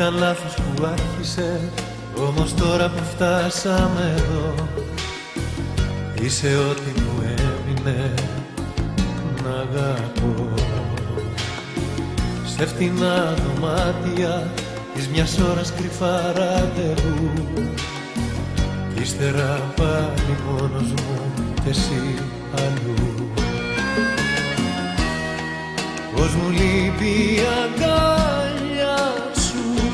Ήταν λάθος που άρχισε, όμως τώρα που φτάσαμε εδώ, είσαι ό,τι μου έμεινε να αγαπώ. Σε φτηνά δωμάτια της μιας ώρας κρυφά ραντεβού, κι ύστερα πάλι μόνος μου κι εσύ αλλού. Πώς μου λείπει η αγκάλια σου,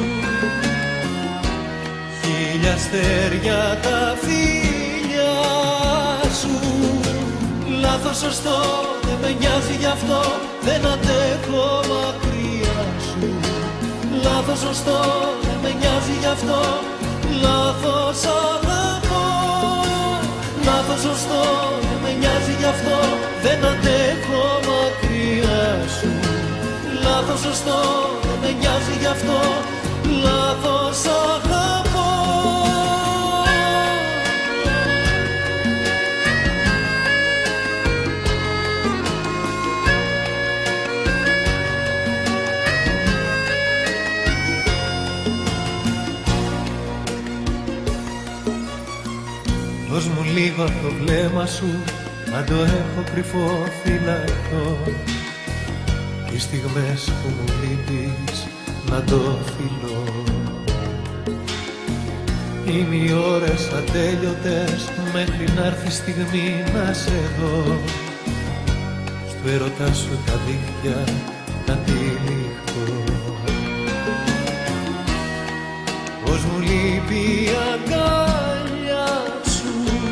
χίλια αστέρια τα φίλια σου. Λάθος σωστό δεν με νοιάζει γι' αυτό, δεν αντέχω μακριά σου. Λάθος σωστό δεν με νοιάζει γι' αυτό, λάθος αγαπώ. Λάθος σωστό δεν με νοιάζει γι' αυτό, δεν αντέχω μακριά σου. Λάθος σωστό δεν με νοιάζει γι' αυτό, λάθος αγαπώ. Δώσ' μου λίγο από το βλέμμα σου, αν το έχω κρυφό φυλακτό, και οι στιγμές που μου λείπεις να το φιλώ. Είναι οι ώρες ατέλειωτες μέχρι να έρθει η στιγμή να σε δω. Στου έρωτά σου τα δίχτυα να τυλιχτώ. Πώς μου λείπει η αγκάλια σου,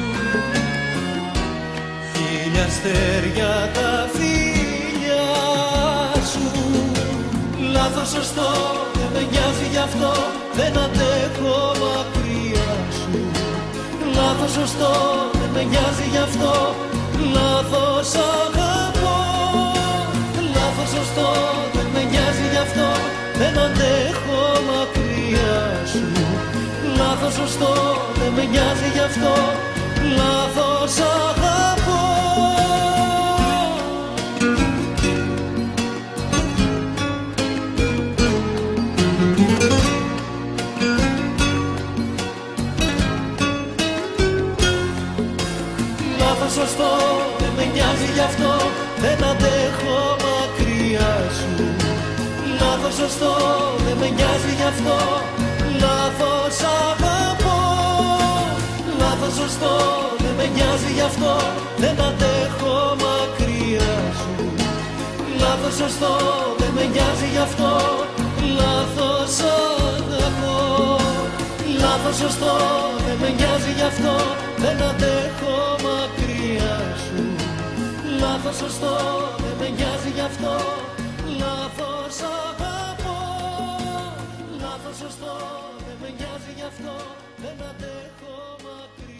χίλια αστέρια τα φίλια σου. Λάθος σωστό δεν με νοιάζει γι' αυτό, δεν αντέχω μακριά σου. Λάθος σωστό δεν με νοιάζει γι' αυτό, λάθος αγαπώ. Λάθος σωστό δεν με νοιάζει γι' αυτό, δεν αντέχω μακριά σου. Λάθος σωστό δεν με νοιάζει γι' αυτό, λάθος αγαπώ. Λάθος σωστό δεν με νοιάζει γι' αυτό, δεν αντέχω μακριά σου. Λάθος σωστό δεν με νοιάζει γι' αυτό, λάθος αγαπώ. Λάθος σωστό δεν με νοιάζει γι' αυτό, δεν αντέχω μακριά σου. Λάθος σωστό δεν με νοιάζει γι' αυτό, λάθος αγαπώ. Λάθος σωστό δεν με νοιάζει γι' αυτό, δεν αντέχω μακριά σου. Λάθος σωστό δεν με νοιάζει γι' αυτό, λάθος αγαπώ. Λάθος σωστό δεν με νοιάζει γι' αυτό, δεν αντέχω μακριά.